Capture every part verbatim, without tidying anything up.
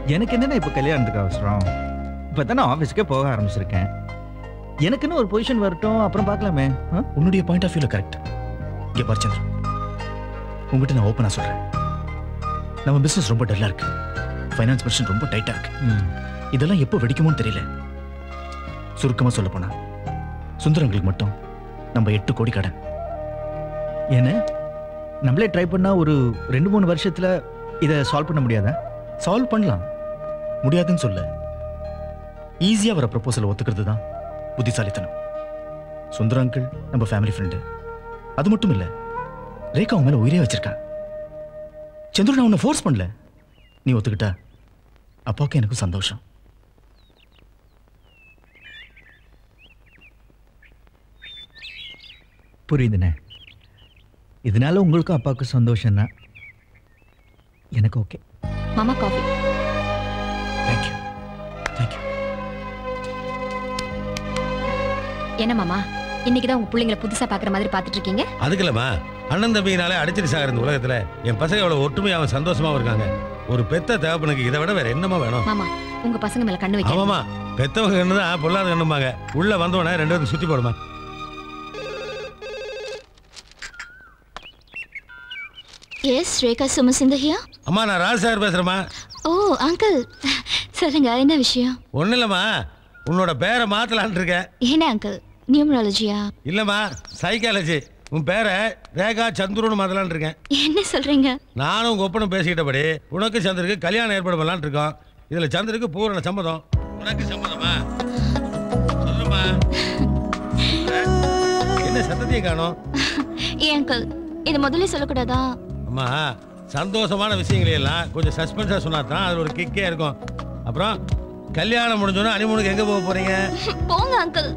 எனக்கு என்னன்னா இப்ப கல்யாணத்துக்கு அவசரம். இப்பதானே ஆபீஸ்க்கே போக ஆரம்பிச்சிருக்கேன். எனக்குன்னு ஒரு பொசிஷன் வரட்டும், அப்புறம் பார்க்கலாமே. உன்னுடைய பாயிண்ட் ஆஃப் வியூல கரெக்ட். இங்க பாரு சந்திரன், உங்ககிட்ட நான் ஓப்பனா சொல்றேன். நம்ம பிசினஸ் ரொம்ப டல்லா இருக்கு. ஃபைனான்ஸ் பொசிஷன் ரொம்ப டைட்டா இருக்கு. இதெல்லாம் எப்போ வெடிக்குமோன்னு தெரியல. சுருக்கமா சொல்ல போனா சுந்தரங்களுக்கு மட்டும் நம்ம எட்டு கோடி கடன். என்ன நம்மளே ட்ரை பண்ணா ஒரு ரெண்டு மூணு வருஷத்துல இதை சால்வ் பண்ண முடியாதா? சால்வ் பண்ணலாம், முடியாதுன்னு சொல்ல. ஈஸியா வர ப்ரப்போசல் ஒத்துக்கிறது தான் புத்திசாலித்தனம். சுந்தர அங்கிள் நம்ம ஃபேமிலி ஃப்ரெண்டு. அது மட்டும் இல்ல, ரேகா உன் மேல உயிரே வச்சிருக்கா. சந்திரன் நான் உன்னை ஃபோர்ஸ் பண்ணல. நீ ஒத்துக்கிட்டா அப்பாவுக்கு எனக்கும் சந்தோஷம். புரியுதுண்ணே. இதனால உங்களுக்கும் அப்பாவுக்கு சந்தோஷம் தான். எனக்கு ஓகே. மாமா காஃபி. Thank you thank you. என்ன மாமா, இன்னைக்கு தான் உங்க பிள்ளைங்களை புதுசா பாக்குற மாதிரி பாத்துட்டு இருக்கீங்க? அதுக்கு இல்லம்மா, அண்ணன் தம்பினாலே அடிச்சிட்டு சாகிற இந்த உலகத்துல என் பசங்க எவ்வளவு ஒற்றுமையாவும் சந்தோஷமாவும் இருக்காங்க. ஒரு பெத்த தகப்பனுக்கு இதை விட வேற என்னமா வேணும்? மாமா, உங்க பசங்க மேல கண்ணு வைக்க. ஆமாமா, பெத்தவங்க கண்ணு தான் பொல்லாத கண்ணுமாங்க. உள்ள வந்தோடனே ரெண்டு பேரும் சுத்தி போடுமா. எஸ், ரேகா சுமசிந்த ஹியா. அம்மா, நான் ராஜ் சார் பேசுறேம்மா. ஓ அங்கிள், சொல்லுங்க, என்ன விஷயம்? ஒன்றும் இல்லைம்மா, உன்னோட பேரை மாற்றலான்ட்டு இருக்கேன். என்ன அங்கிள், நியூமராலஜியா? இல்லைம்மா, சைக்காலஜி. உன் பேரை ரேகா சந்துருன்னு மாற்றலான்ட்டு இருக்கேன். என்ன சொல்றீங்க? நானும் உங்கள் ஒப்பனும் பேசிக்கிட்டபடி உனக்கு சந்திருக்கு கல்யாணம் ஏற்பாடு பண்ணலான்னு இருக்கோம். இதில் சந்திருக்கு பூரண சம்மதம். உனக்கு சம்மதமா? சொல்லுமா. என்ன சத்தத்தையும் காணும்? ஏன் அங்கிள், இது முதல்ல சொல்லக்கூடாதா? அம்மா, சந்தோஷமான விஷயங்களை எல்லாம் கொஞ்சம் சஸ்பென்ஸாக சொன்னா தான் அது ஒரு கிக்கே இருக்கும். அப்புறம் கல்யாணம் முடிஞ்சோன்னா ஹனிமூனுக்கு எங்கே போக போறீங்க? போங்க அங்கிள்.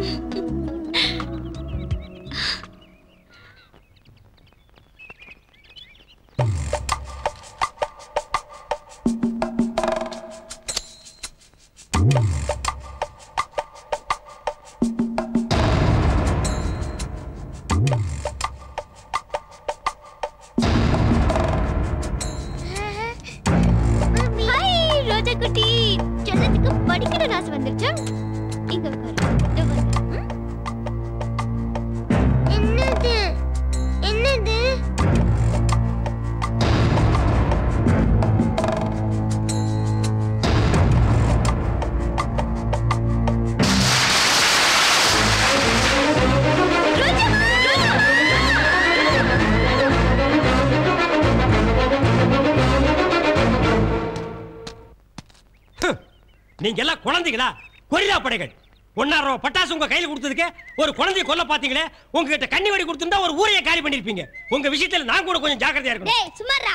நீங்க எல்லாம் குழந்தைகளா? கொரில்லா படைகள். ஒன்னாயிரம் ரூபாய் பட்டாசு உங்க கையில கொடுத்ததுக்கு ஒரு குழந்தைய கொல்ல பாத்தீங்களே. உங்ககிட்ட கண்ணி வெடி கொடுத்திருந்தா ஒரு ஊரையே காலி பண்ணிருப்பீங்க. உங்க விஷயத்துல நான் கூட கொஞ்சம் ஜாக்கிரதையா இருக்கணும். டேய் சும்மாடா.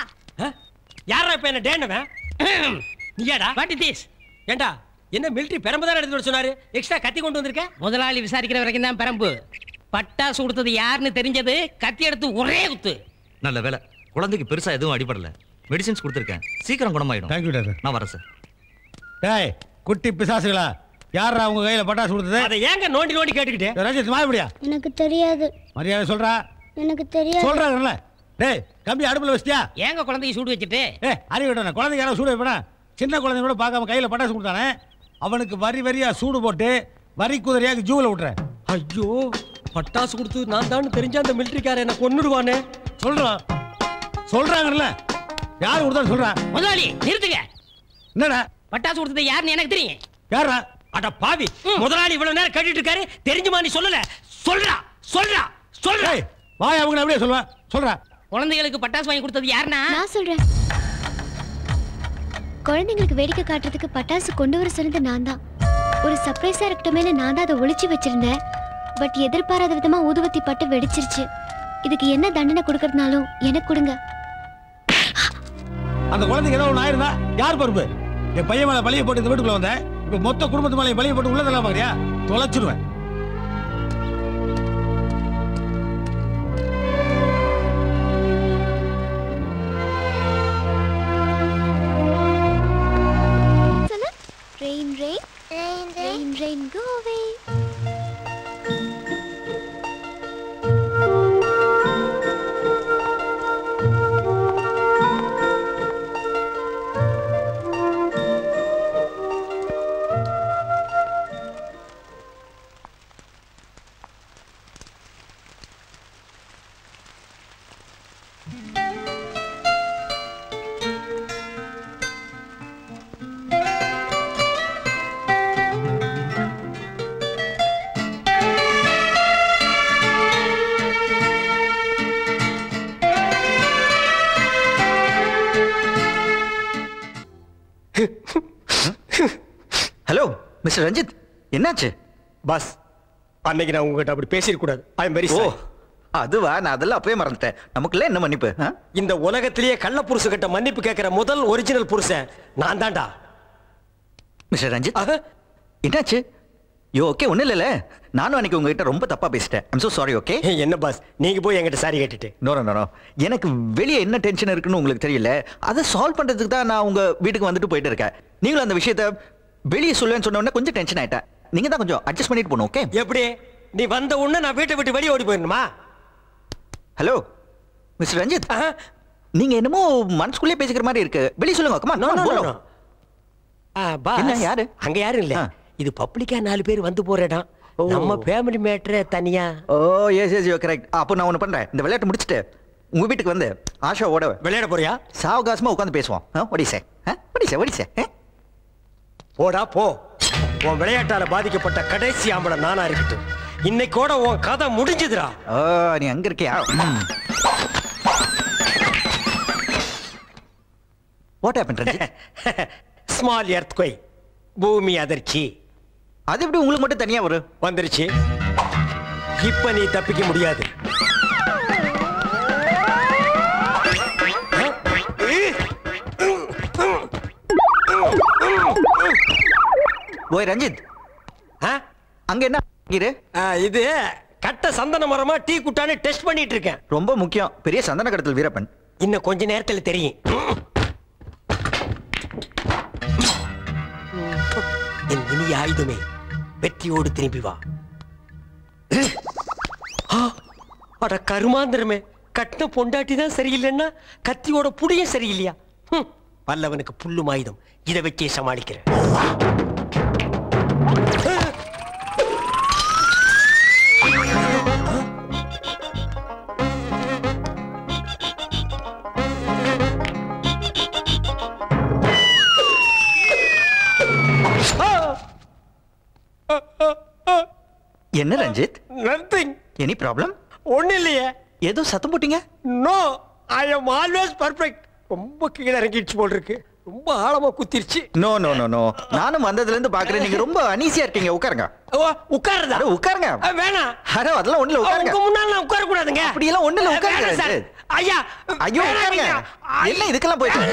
யாரா இப்ப என்ன டேனவன்? நீயாடா? What is this? ஏண்டா, என்ன மிலிட்டரி பெரம்பு தான் எடுத்து வர சொன்னாரு? எக்ஸ்ட்ரா கத்தி கொண்டு வந்திருக்க? முதலாளி விசாரிக்கிற வரைக்கும் தான் பெரம்பு. பட்டாசு கொடுத்தது யாருன்னு தெரிஞ்சது கத்தி எடுத்து ஒரே குத்து. நல்ல வேலை, குழந்தைக்கு பெருசா எதுவும் அடிபடல. மெடிசின்ஸ் கொடுத்துருக்கேன், சீக்கிரம் குணமாயிடும். Thank you doctor. நான் வரேன் சார். டேய் குட்டி பிசாசுகளா, யாரா உங்க கையில பட்டாசு கொடுத்தது? அதை ஏங்க நோண்டி நோண்டி கேட்டுக்கிட்டே? ரஞ்சித் மாயபடியா? எனக்கு தெரியாது. மரியாதை சொல்றா. எனக்கு தெரியாது. சொல்றாங்கல்ல. டேய் கம்பி அடுப்புல வச்சிட்டியா? ஏங்க குழந்தையை சூடு வச்சிட்டு? ஏய் அறிவு விட்டன, குழந்தைக்கு யாரோ சூடு வைப்பனா? சின்ன குழந்தை கூட பார்க்காம கையில பட்டாசு கொடுத்தானே, அவனுக்கு வரி வரியா சூடு போட்டு வரி குதிரையாக ஜூல விட்டுறேன். ஐயோ, பட்டாசு கொடுத்து நான் தான் தெரிஞ்ச அந்த மிலிட்டரிக்கார என்ன கொன்னுடுவானே. சொல்றான் சொல்றாங்கல்ல, யாரு கொடுத்தான்னு சொல்றா. முதலாளி நிறுத்துங்க. என்னடா பட்டாசு கொடுத்தது யாருன்னு எனக்கு தெரியும். யாரா? அட பாவி, முதலாளி இவ்வளவு நேரம் கேட்டுட்டு இருக்காரு, தெரிஞ்சுமா நீ சொல்லல? சொல்றா சொல்றா சொல்றா. வாய் அவங்க அப்படியே சொல்லுவா. சொல்றா. குழந்தைகளுக்கு பட்டாசு வாங்கி கொடுத்தது யாருன்னா? நான் சொல்றேன். குழந்தைங்களுக்கு வேடிக்கை காட்டுறதுக்கு பட்டாசு கொண்டு வர சொன்னது நான் தான். ஒரு சர்ப்ரைஸா இருக்கட்டுமே நான் தான் அதை ஒளிச்சு வச்சிருந்தேன். பட் எதிர்பாராத விதமா ஊதுவத்தி பட்டு வெடிச்சிருச்சு. இதுக்கு என்ன தண்டனை கொடுக்கறதுனாலும் எனக்கு கொடுங்க. அந்த குழந்தைக்கு ஏதோ ஒன்று ஆயிருந்தா யார் பொறுப்பு? என் பையன் மேல பழிய போட்டு இந்த வீட்டுக்குள்ள வந்தேன். இப்ப மொத்த குடும்பத்து மேலே பழிய போட்டு உள்ளதெல்லாம் பாக்குறியா? தொலைச்சிருவேன். Rain, rain, rain, rain, rain, go away. Hello mister Ranjith, என்னாச்சு? பாஸ், அன்னைக்கு நான் உங்ககிட்ட அப்படி பேசிடக்கூடாது. I am very oh sorry. அதுவா, நான் அதெல்லாம் அப்பவே மறந்துட்டேன். நமக்குள்ள என்ன மன்னிப்பு? இந்த உலகத்திலேயே கள்ள புருஷ கிட்ட மன்னிப்பு கேட்கிற முதல் ஒரிஜினல் புருஷன் நான் தான்டா. மிஸ்டர் ரஞ்சித், என்னாச்சு? யோ ஓகே, ஒன்றும் இல்லைல்ல. நானும் அன்னைக்கு உங்ககிட்ட ரொம்ப தப்பா பேசிட்டேன். I'm so sorry. ஓகே. என்ன பாஸ், நீங்க போய் என்கிட்ட சாரி கேட்டுட்டு? நோ நோ நோ, எனக்கு வெளியே என்ன டென்ஷன் இருக்குன்னு உங்களுக்கு தெரியல. அதை சால்வ் பண்றதுக்கு தான் நான் உங்க வீட்டுக்கு வந்துட்டு போயிட்டு இருக்கேன். நீங்களும் அந்த விஷயத்த வெளியே சொல்லுவேன்னு சொன்ன உடனே கொஞ்சம் டென்ஷன் ஆயிட்டேன். நீங்க தான் கொஞ்சம் அட்ஜஸ்ட் பண்ணிட்டு போகணும். ஓகே? எப்படி? நீ வந்த உடனே நான் வீட்டை விட்டு வெளியே ஓடி போயிடணுமா? ஹலோ மிஸ்டர் ரஞ்சித், நீங்க என்னமோ மனசுக்குள்ளே பேசிக்கிற மாதிரி இருக்கு. வெளியே சொல்லுங்க. கமா. No no no. பாஸ், யாரு அங்க யாரும் இல்ல. இது பப்ளிக்கா நாலு பேர் வந்து போற இடம். நம்ம ஃபேமிலி மேட்டர் தனியா. Oh yes yes you correct. அப்போ நான் ஒன்று பண்றேன். இந்த விளையாட்டு முடிச்சிட்டு உங்க வீட்டுக்கு வந்து ஆஷாவோட விளையாட போறியா? சாவகாசமா உட்காந்து பேசுவோம். ஒடிசே ஒடிசே ஒடிசே. போடா போ. உன் விளையாட்டால பாதிக்கப்பட்ட கடைசி ஆம்பளை நானா இருக்கட்டும். இன்னைக்கோட உன் கதை முடிஞ்சதுடா. ஓ நீ அங்க இருக்கியா? What happen Ranjith? Small earthquake, பூமி அதிர்ச்சி. அது எப்படி உங்களுக்கு மட்டும் தனியா வரும்? வந்துருச்சு. இப்ப நீ தப்பிக்க முடியாது. ஓய் ரஞ்சித், அங்க என்ன இது? கட்ட சந்தன மரமா டீ குட்டான்னு டெஸ்ட் பண்ணிட்டு இருக்கேன். ரொம்ப முக்கியம். பெரிய சந்தன கடத்தல் வீரப்பன். இன்னும் கொஞ்ச நேரத்தில் தெரியும். என் இனிய ஆயுதமே, வெற்றியோடு திரும்பி வா. அட கருமாந்திரமே, கட்ட பொண்டாட்டி தான் சரியில்லைன்னா கத்தியோட புடியும் சரியில்லையா? பல்லவனுக்கு புல்லும் ஆயுதம். இதை வச்சே சமாளிக்கிறேன். என்ன ரஞ்சித்? நத்திங். Any problem? ஒண்ணு இல்லையே. ஏதோ சத்தம் போட்டீங்க? No, I am always perfect. ரொம்ப கீழே இறங்கிடுச்சு போல் இருக்கு. ரொம்ப ஆழமா குத்திருச்சு. நோ நோ நோ நோ, நானும் வந்ததுல இருந்து பாக்குறேன். நீங்க ரொம்ப அனீசியா இருக்கீங்க. உட்காருங்க. உட்காருதா? அட உட்காருங்க. வேணாம். அட அதெல்லாம் ஒண்ணுல உட்காருங்க. உங்க முன்னால நான் உட்கார கூடாதுங்க. அப்படி எல்லாம் ஒண்ணுல உட்காருங்க. ஐயா ஐயோ உட்காருங்க. என்ன இதுக்கெல்லாம் போயிட்டு?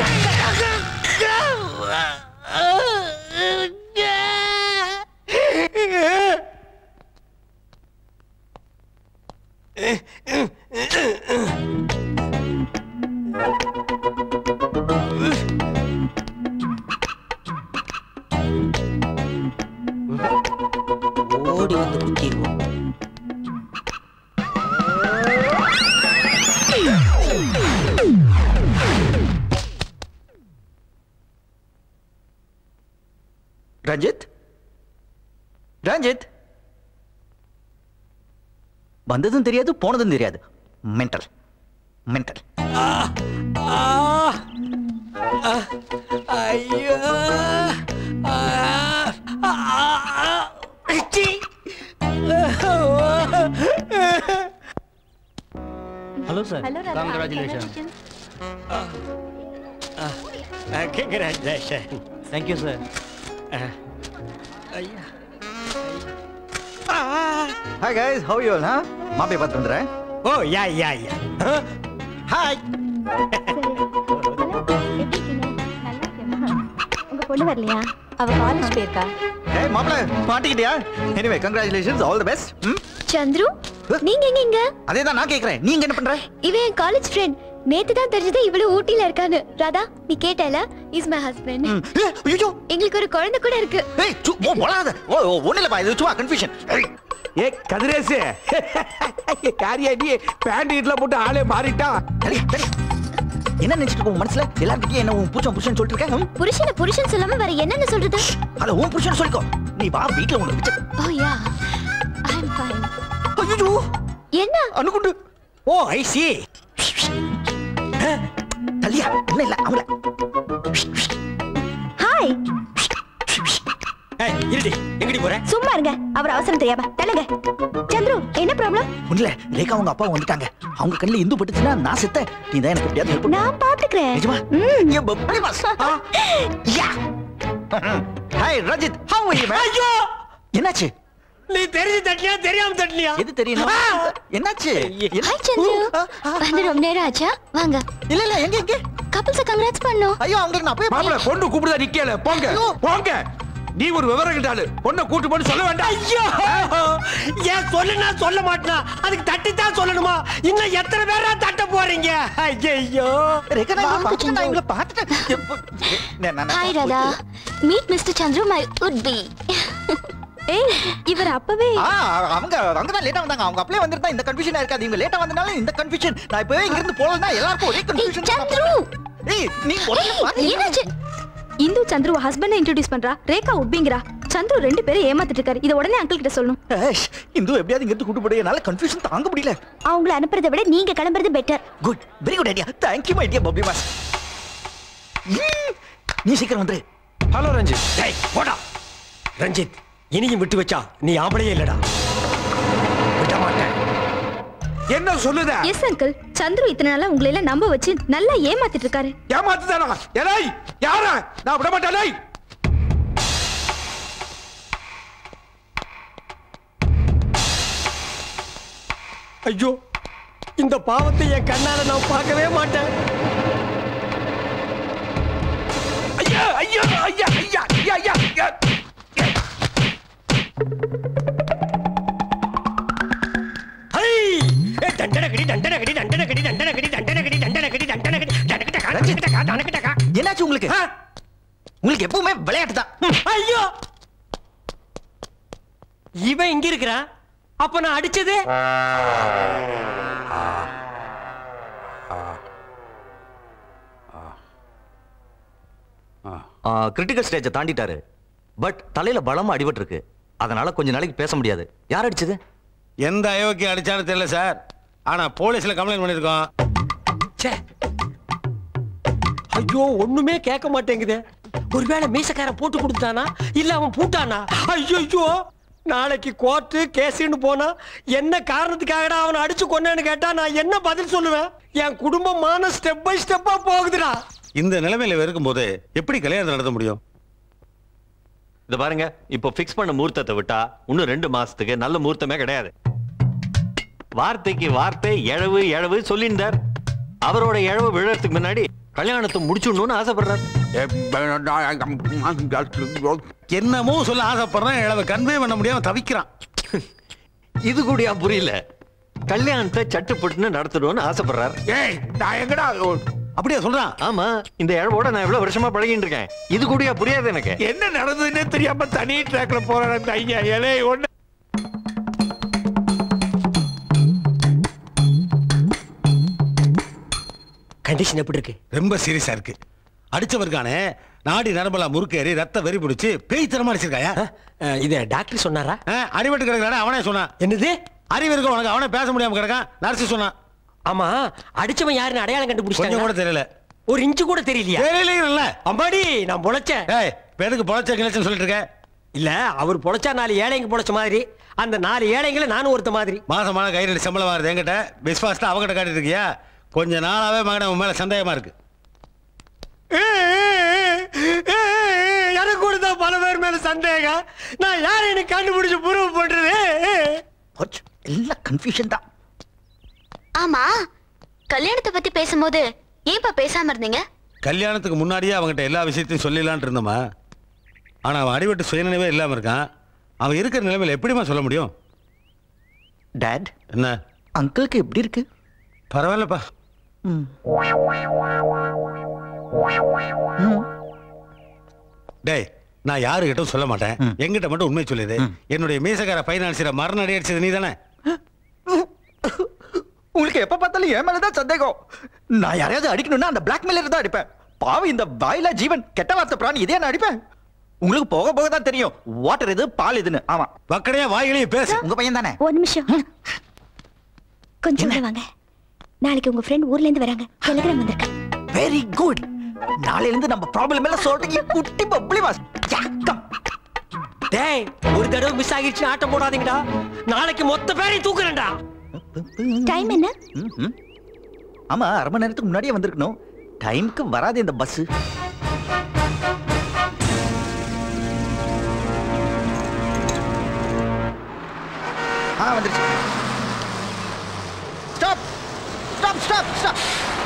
ஓடி வந்து குத்திடுவோம். ரஞ்சித், ரஞ்சித், வந்ததும் தெரியாது போனதும் தெரியாது. Mental mental. ஐயோ, hello sir. Congratulation. Congratulation. Thank you sir. Hi guys, how are you all? Huh? மாப்பியை பார்த்து வந்துடுறேன். Oh yeah yeah yeah. Hi. உங்க பொண்ணு வரலையா? அவ காலேஜ் போயிருக்கா. ஏய் மாப்பிளை, மாட்டிக்கிட்டியா? Anyway, congratulations, all the best. ம்? சந்துரு, நீங்க எங்க இங்க? அதே தான் நான் கேக்குறேன். நீங்க என்ன பண்ற? இவன் என் காலேஜ் ஃப்ரெண்ட். நேத்து தான் தெரிஞ்சது இவ்வளவு ஊட்டில இருக்கான்னு. ராதா, நீ கேட்டல? Is my husband. ஐயோ, எங்களுக்கு ஒரு குழந்தை கூட இருக்கு. ஏய் சு ஓ வளாத. ஓ ஒண்ணு இல்ல பா, இது சும்மா கன்ஃபியூஷன். ஏ கதிரேஷ், காரியா நீ பேண்ட் இட்ல போட்டு ஆளே மாறிட்டா. சரி சரி. என்ன நினைச்சிட்டு இருக்க உன் மனசுல? எல்லார்கிட்டயும் என்ன உன் புருஷன் புருஷன் சொல்லிட்டு இருக்க? புருஷனை புருஷன் சொல்லாம வேற என்னன்னு சொல்றது? அட உன் புருஷன் சொல்லிக்கோ. நீ வா வீட்ல உன்னை பிச்சை. Oh yeah, I am fine. ஐயோ என்ன? அனுகுண்டு. ஓ ஐ சி. தலியா இல்ல இல்ல அவள. ஹாய். ஏய் இருடி, எங்கடி போற? சும்மா இருங்க. அவர் அவசரம் தெரியாம தள்ளுங்க. சந்துரு, என்ன ப்ராப்ளம்? ஒண்ணுல, ரேகா அவங்க அப்பா வந்துட்டாங்க. அவங்க கண்ணுல இந்து பட்டுச்சுன்னா நான் செத்த. நீ தான் எனக்கு எப்படியாவது ஹெல்ப் பண்ணு. நான் பாத்துக்கிறேன். நிஜமா? ம். ஏ பப்படி boss. Yeah hi Ranjith, how are you man? ஐயோ என்னாச்சு? நீ தெரிஞ்சு தட்டியா தெரியாம தட்டியா? எது தெரியணும்? என்னாச்சு? ஹாய் சந்து. வந்து ரொம்ப நேரம் ஆச்சா? வாங்க. இல்ல இல்ல எங்க எங்க? கப்பிள்ஸ் கங்க்ராட்ஸ் பண்ணோம். ஐயோ அவங்களுக்கு நான் போய் மாப்பிள கொண்டு கூப்பிடுதா நிக்கல. போங்க போங்க. நீ ஒரு விவரம் கிட்டாளு. பொண்ணை கூட்டி போன்னு சொல்ல வேண்டாம். ஐயோ ஏன் சொல்லுனா சொல்ல மாட்டா? அதுக்கு தட்டி தான் சொல்லணுமா? இன்னும் எத்தனை பேரா தட்ட போறீங்க? ஐயோ ரேகா நான் பாத்துட்டேன், நான் இவங்கள பாத்துட்டேன். Hi Radha. Meet mister Chandru my would be. ஏய் இவர் அப்பவே அவங்க அவங்க தான் லேட்டா வந்தாங்க. அவங்க அப்படியே வந்திருந்தா இந்த கன்ஃபியூஷனா இருக்காது. இவங்க லேட்டா வந்தனால இந்த கன்ஃபியூஷன். நான் இப்பவே இங்க இருந்து போறேன்னா எல்லாருக்கும் ஒரே கன்ஃபியூஷன். சந்துரு ஏய் நீ உடனே பாத்து. என்னாச்சு? இந்து சந்துரு ஹஸ்பண்ட இன்ட்ரோ듀ஸ் பண்றா. ரேகா உட்பிங்கறா. சந்துரு ரெண்டு பேரும் ஏமாத்திட்டு இருக்காரு. இத உடனே அங்கிள் கிட்ட சொல்லணும். ஏய் இந்து எப்படியாவது இங்க இருந்து கூட்டி போடு. என்னால கன்ஃபியூஷன் தாங்க முடியல. அவங்கள அனுப்புறதை விட நீங்க கிளம்புறது better. Good, very good idea. Thank you my dear puppy மாஸ். நீ சீக்கிரம் வந்துரு. ஹலோ ரஞ்சித். டேய் போடா ரஞ்சித். இனியும் விட்டு வச்சா நீ ஆம்பளையே இல்லடா. விட மாட்டேன். என்ன சொல்லுத? Yes uncle. சந்துரு இத்தனை நாளா உங்களை எல்லாம் நம்ப வச்சு நல்லா ஏமாத்திட்டு இருக்காரு. ஏமாத்துதானா? ஏய் யாரா? நான் விட மாட்டேன். டேய் ஐயோ இந்த பாவத்தை என் கண்ணால நான் பார்க்கவே மாட்டேன். ஐயா ஐயா ஐயா ஐயா ஐயா ஐயா. ஹை ஏ டண்டனகடி டண்டனகடி டண்டனகடி டண்டனகடி டண்டனகடி டண்டனகடி டண்டனகடி டண்டனகடா டண்டனகடா டண்டனகடா. என்னாச்சு உங்களுக்கு? உங்களுக்கு எப்பவுமே விளையாட்டு தான். ஐயோ இவன் இங்க இருக்கறான். அப்ப நான் அடிச்சது கிரிட்டிக்கல் ஸ்டேஜை தாண்டிட்டாரு. பட் தலையில பலமா அடிபட்டு இருக்கு. அதனால கொஞ்ச நாளைக்கு பேச முடியாது. யார் அடிச்சது? எந்த அயோக்கிய அடிச்சாலும் தெரியல சார். ஆனா போலீஸ்ல கம்ப்ளைண்ட் பண்ணிருக்கோம். ச்சே ஐயோ ஒண்ணுமே கேட்க மாட்டேங்குதே. ஒருவேளை மீசக்காரன் போட்டு கொடுத்தானா இல்ல அவன் பூட்டானா? ஐயோ நாளைக்கு கோர்ட்டு கேஸ்ன்னு போனா என்ன காரணத்துக்காகடா அவனை அடிச்சு கொன்னேன்னு கேட்டா நான் என்ன பதில் சொல்லுவேன்? என் குடும்பமான ஸ்டெப் பை ஸ்டெப்பா போகுதுடா. இந்த நிலைமையில இருக்கும்போது எப்படி கல்யாணம் நடத்த முடியும்? இத பாருங்க, இப்போ ஃபிக்ஸ் பண்ண முகூர்த்தத்தை விட்டா இன்னும் ரெண்டு மாசத்துக்கு நல்ல முகூர்த்தமே கிடையாது. வார்த்தைக்கு வார்த்தை எழவு எழவு சொல்லியிருந்தார். அவரோட எழவு விழறதுக்கு முன்னாடி கல்யாணத்தை முடிச்சுடணும்னு ஆசைப்படுறார். என்னமோ சொல்ல ஆசைப்படுறான். இளவ கன்வே பண்ண முடியாம தவிக்கிறான். இது கூடயா புரியல? கல்யாணத்தை சட்டுப்பட்டுன்னு நடத்தணும்னு ஆசைப்படுறார். ஏய் நான் எங்கடா அப்படியே சொல்றான். ஆமா, இந்த இழவோட நான் எவ்வளவு வருஷமா பழகிட்டு இருக்கேன். இது கூடயா புரியாது எனக்கு? என்ன நடந்ததுன்னே தெரியாம தனி ட்ராக்ல போறான் அந்த ஐயா. ஏலே ஒண்ணு கண்டிஷன் எப்படி இருக்கு? ரொம்ப சீரியஸா இருக்கு. அடிச்சவருக்கானே நாடி நரம்பெல்லாம் முறுக்கேறி ரத்த வெறி பிடிச்சு பேய் தரமா அடிச்சிருக்காயா? இத டாக்டர் சொன்னாரா? அடிபட்டு கிடக்குறானே அவனே சொன்னான். என்னது? அறிவு இருக்க உனக்கு? அவனே பேச முடியாம கிடக்கான். நர்ஸ் சொன்னான். ஆமா, அடிச்சவன் யாருன்னு அடையாளம் கண்டுபிடிச்சாங்க? கொஞ்சம் கூட தெரியல. ஒரு இன்ச்சு கூட தெரியலையா? தெரியல. அம்பாடி நான் பொழைச்சேன். ஏய் பேருக்கு பொழைச்ச கிளச்சன்னு சொல்லிட்டு இருக்க. இல்ல அவர் பொழைச்சா நாலு ஏழைங்க பொழைச்ச மாதிரி, அந்த நாலு ஏழைங்களை நானும் ஒருத்த மாதிரி. மாசமான கைரடி சம்பளம் வருது என்கிட்ட. பிஸ்வாஸ்ல அவகிட்ட காட்டிட்டு இருக்கியா? கொஞ்ச நாளாவே மகன உன் மேல சந்தேகமா இருக்கு. எனக்கு கூட தான் பல பேர் மேல சந்தேகம். நான் யாரை எனக்கு கண்டுபிடிச்சு ப்ரூவ் பண்றது? எல்லாம் கன்ஃபியூஷன் தான். ஆமா, கல்யாணத்தை பத்தி பேசும்போது ஏன்பா பேசாம இருந்தீங்க? கல்யாணத்துக்கு முன்னாடியே அவங்ககிட்ட எல்லா விஷயத்தையும் சொல்லிடலான் இருந்தோமா. ஆனா அவன் அடிபட்டு சுயநினைவே இல்லாம இருக்கான். அவன் இருக்கிற நிலைமையில எப்படிமா சொல்ல முடியும்? டாட் என்ன அங்கிளுக்கு எப்படி இருக்கு? பரவாயில்லப்பா. டேய் நான் யாருகிட்டும் சொல்ல மாட்டேன். எங்கிட்ட மட்டும் உண்மை சொல்லிடு. என்னுடைய மீசக்கார பைனான்சியரை மரண அடி அடிச்சது நீ தானே? உங்களுக்கு எப்ப பார்த்தாலும் என் மேலதான் சந்தேகம். நான் யாரையாவது அடிக்கணும்னா அந்த பிளாக்மெயிலர் தான் அடிப்பேன். பாவி இந்த வாயிலா ஜீவன் கெட்ட வார்த்தை பிராணி இதே நான் அடிப்பேன். உங்களுக்கு போக போக தான் தெரியும் வாட்டர் இது பால் இதுன்னு. ஆமா வக்கடையா வாயிலேயே பேசு. உங்க பையன் தானே? ஒரு நிமிஷம் கொஞ்சம் வாங்க. நாளைக்கு உங்க ஃப்ரெண்ட் ஊர்ல இருந்து வராங்க. டெலிகிராம் வந்திருக்கு. Very good. நாளையில இருந்து நம்ம ப்ராப்ளம் எல்லாம் சொல்றீங்க குட்டி பப்ளி வாஸ். டேய் ஒரு தடவை மிஸ் ஆகிடுச்சு ஆட்டம் போடாதீங்கடா. நாளைக்கு மொத்த பேரையும் தூக்குறேன்டா. டைம் என்ன? ஆமா அரை மணி நேரத்துக்கு முன்னாடியே வந்திருக்கணும். டைம்க்கு வராது இந்த பஸ். வந்துருச்சு. Stop stop stop stop.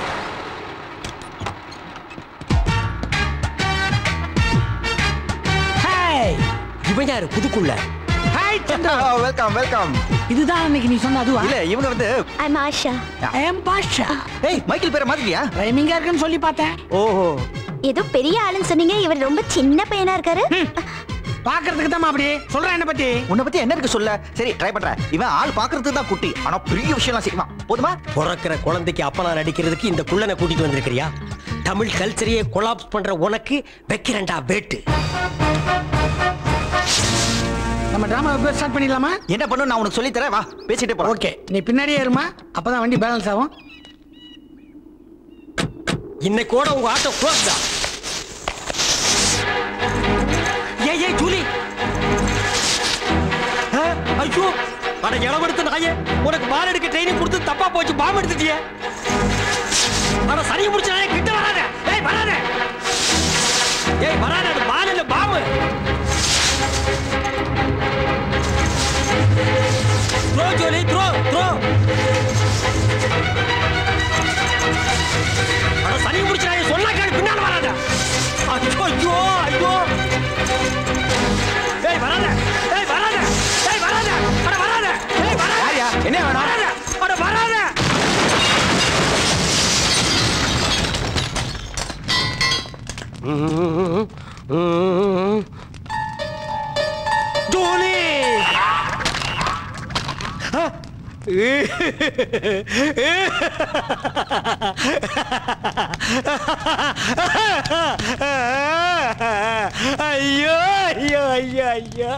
Hi, இவன் யாரு புதுக்குள்ள? ஹாய் சந்திரா. Welcome welcome. இதுதான் அன்னைக்கு நீ சொன்ன அதுவா? இல்ல இவங்க வந்து ஐ அம் ஆஷா. ஐ அம் பாஷா. ஏய் மைக்கேல் பேரை மாத்திட்டியா? ரைமிங்கா இருக்குன்னு சொல்லி பார்த்தேன். ஓஹோ, ஏதோ பெரிய ஆளுன்னு சொன்னீங்க, இவர் ரொம்ப சின்ன பையனா இருக்காரு. பாக்குறதுக்கு தான் அப்படி சொல்றேன். என்ன பத்தி? உன்னை பத்தி என்ன இருக்கு சொல்ல? சரி ட்ரை பண்றேன். இவன் ஆள் பாக்குறதுக்கு தான் குட்டி, ஆனா பெரிய விஷயம்லாம் செய்வான். போதுமா? பிறக்கிற குழந்தைக்கு அப்பனா நடிக்கிறதுக்கு இந்த குள்ளனை கூட்டிட்டு வந்திருக்கிறியா? தமிழ் கல்ச்சரையே கொலாப்ஸ் பண்ற உனக்கு வைக்கிறேன்டா வேட்டு. நம்ம டிராமா ஸ்டார்ட் பண்ணிடலாமா? என்ன பண்ணணும் நான் உனக்கு சொல்லி தரேன், வா பேசிட்டே போலாம். ஓகே, நீ பின்னாடியே இருமா, அப்பதான் வண்டி பேலன்ஸ் ஆகும். இன்னைக்கோட உங்க ஆட்டோ க்ளோஸ் தான். ஏய் ஏய் ஜூலி, ஐயோ அட இளவெடுத்த நாயே, உனக்கு பால் எடுக்க ட்ரைனிங் கொடுத்து தப்பா போச்சு, பாம்பு எடுத்துட்டியே. அட சரி முடிச்ச நாயே, கிட்ட வராத. ஏய் வராத, ஏய் வராத, அது பால் இல்ல பாம்பு. Throw Julie, throw throw. அட சரி முடிச்ச நாயே, சொன்னா கேளு, பின்னால வராத. ஐயோ ஐயோ ஐயோ, ஏய் வராத, ஏய் வராத, ஏய் வராத, அட வராத, ஏய் வராத. யாரியா? என்ன வேணும்? வராத, அட வராத. ஜூலி, ஐயோ ஐயோ ஐயோ ஐயோ.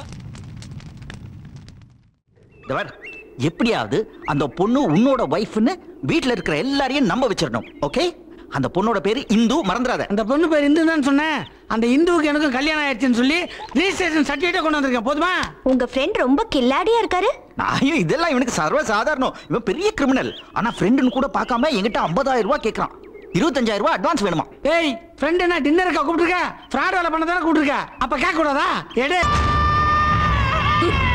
தவர் எப்படியாவது அந்த பொண்ணு உன்னோட வைஃப்னு வீட்ல இருக்கிற எல்லாரையும் நம்ப வச்சிரணும். ஓகே? அந்த பொண்ணோட பேரு இந்து, மறந்துடாத. அந்த பொண்ணு பேர் இந்து தான் சொன்னேன். அந்த இந்துவுக்கு எனக்கும் கல்யாணம் ஆயிடுச்சுன்னு சொல்லி ரிஜிஸ்ட்ரேஷன் சர்டிஃபிகேட் கொண்டு வந்திருக்கேன். போதுமா? உங்க ஃப்ரெண்ட் ரொம்ப கில்லாடியா இருக்காரு. நான் இதெல்லாம் இவனுக்கு சர்வ சாதாரணம். இவன் பெரிய கிரிமினல். ஆனா ஃப்ரெண்டுன்னு கூட பார்க்காம என்கிட்ட ஐம்பதாயிரம் ரூபாய் கேட்கறான். இருபத்தஞ்சாயிரம் ரூபாய் அட்வான்ஸ் வேணுமா? ஏய் ஃப்ரெண்ட் என்ன டின்னருக்கா கூப்பிட்டுருக்க? ஃப்ராட் வேலை பண்ண தானே கூப்பிட்டுருக்க. அப்ப கேட்க கூடாதா? எடு.